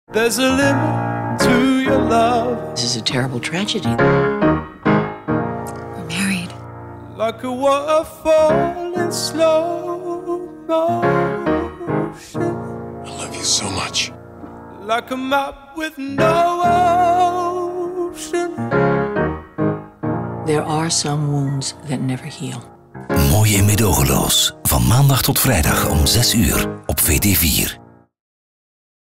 There's a limit to your love. This is a terrible tragedy. We're married. Like a waterfall in slow motion. I love you so much. Like a map with no ocean. There are some wounds that never heal. Mooi en meedogenloos. Van maandag tot vrijdag om 6 uur op VT4.